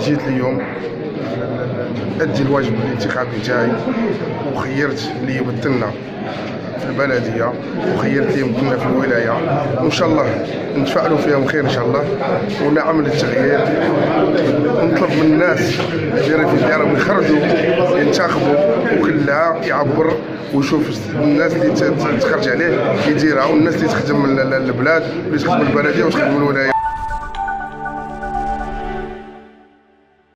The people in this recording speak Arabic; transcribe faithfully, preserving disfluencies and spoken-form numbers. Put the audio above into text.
جيت اليوم ادي الواجب الانتخابي تاعي، وخيرت اللي يمثلنا في البلديه وخيرت اللي يمثلنا في الولايه، وان شاء الله نتفاعلوا فيهم خير ان شاء الله ونعمل التغيير. ونطلب من الناس اللي راهم في ديارهم يخرجوا ينتخبوا، وكلها يعبر ويشوف الناس اللي تخرج عليه يديرها، والناس اللي تخدم البلاد واللي تخدم البلديه وتخدم الولايه.